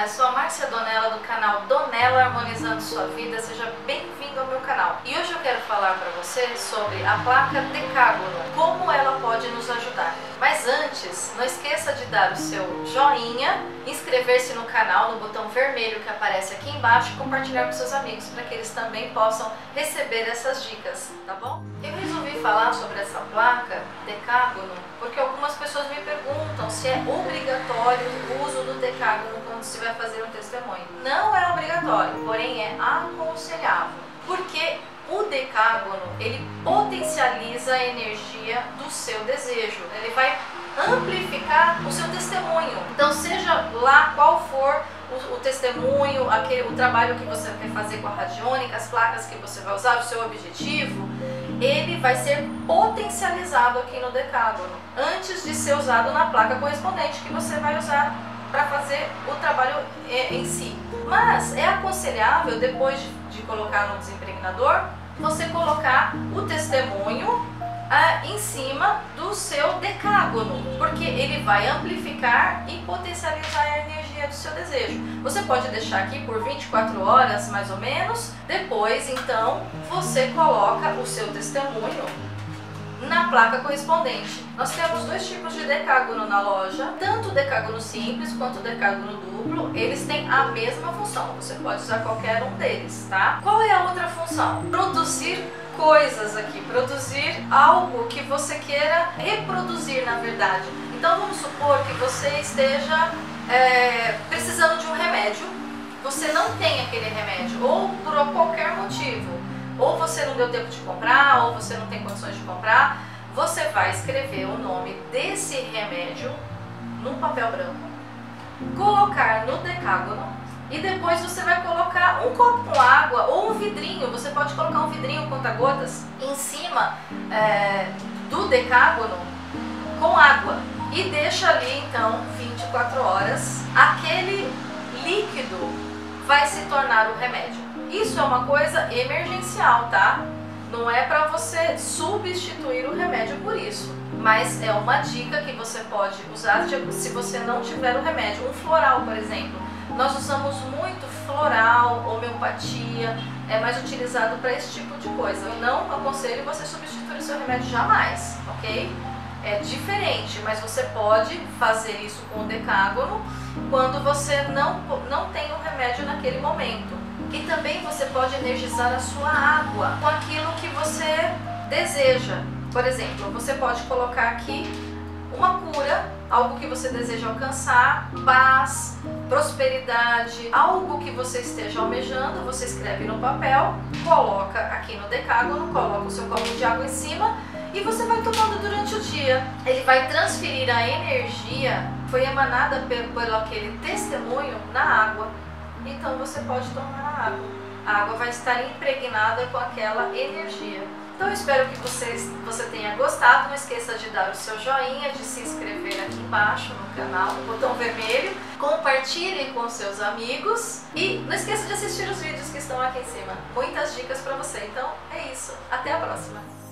eu sou a Márcia Donella do canal Donella Harmonizando Sua Vida. Seja bem-vindo ao meu canal. E hoje eu quero falar para você sobre a placa Decágono, como ela pode nos ajudar. Mas antes, não esqueça de dar o seu joinha, inscrever-se no canal no botão vermelho que aparece aqui embaixo e compartilhar com seus amigos para que eles também possam receber essas dicas, tá bom? Eu resolvi falar sobre essa placa Decágono porque algumas pessoas me perguntam se é obrigatório o uso do Decágono quando se vai fazer um testemunho. Não é obrigatório, porém é aconselhável, porque o Decágono, ele potencializa a energia do seu desejo, ele vai amplificar o seu testemunho. Então, seja lá qual for o testemunho, o trabalho que você quer fazer com a radiônica, as placas que você vai usar, o seu objetivo, ele vai ser potencializado aqui no Decágono, antes de ser usado na placa correspondente que você vai usar para fazer o trabalho em si. Mas é aconselhável, depois de colocar no desimpregnador, você colocar o testemunho em cima do seu Decágono, porque ele vai amplificar e potencializar a energia do seu desejo. Você pode deixar aqui por 24 horas mais ou menos, depois então você coloca o seu testemunho na placa correspondente. Nós temos dois tipos de Decágono na loja, tanto o Decágono simples quanto o Decágono duplo. Eles têm a mesma função, você pode usar qualquer um deles, tá? Qual é a outra função? Produzir coisas aqui, produzir algo que você queira reproduzir, na verdade. Então vamos supor que você esteja precisando de um remédio, você não tem aquele remédio, ou por qualquer motivo, ou você não deu tempo de comprar, ou você não tem condições de comprar, você vai escrever o nome desse remédio num papel branco, colocar no Decágono e depois você vai colocar um copo com água ou um vidrinho, você pode colocar um vidrinho conta-gotas em cima do Decágono com água e deixa ali então 24 horas, aquele líquido vai se tornar o remédio. Isso é uma coisa emergencial, tá? Não é para você substituir o remédio por isso, mas é uma dica que você pode usar se você não tiver o remédio. Um floral, por exemplo, nós usamos muito floral, homeopatia, é mais utilizado para esse tipo de coisa. Eu não aconselho você substituir o seu remédio jamais, ok? É diferente, mas você pode fazer isso com o Decágono quando você não tem o remédio naquele momento. E também você pode energizar a sua água com aquilo que você deseja. Por exemplo, você pode colocar aqui uma cura, algo que você deseja alcançar, paz, prosperidade, algo que você esteja almejando, você escreve no papel, coloca aqui no Decágono, coloca o seu copo de água em cima e você vai tomando durante o dia. Ele vai transferir a energia que foi emanada pelo aquele testemunho na água. Então você pode tomar a água. A água vai estar impregnada com aquela energia. Então eu espero que você tenha gostado. Não esqueça de dar o seu joinha, de se inscrever aqui embaixo no canal, no botão vermelho. Compartilhe com seus amigos. E não esqueça de assistir os vídeos que estão aqui em cima. Muitas dicas para você. Então é isso. Até a próxima.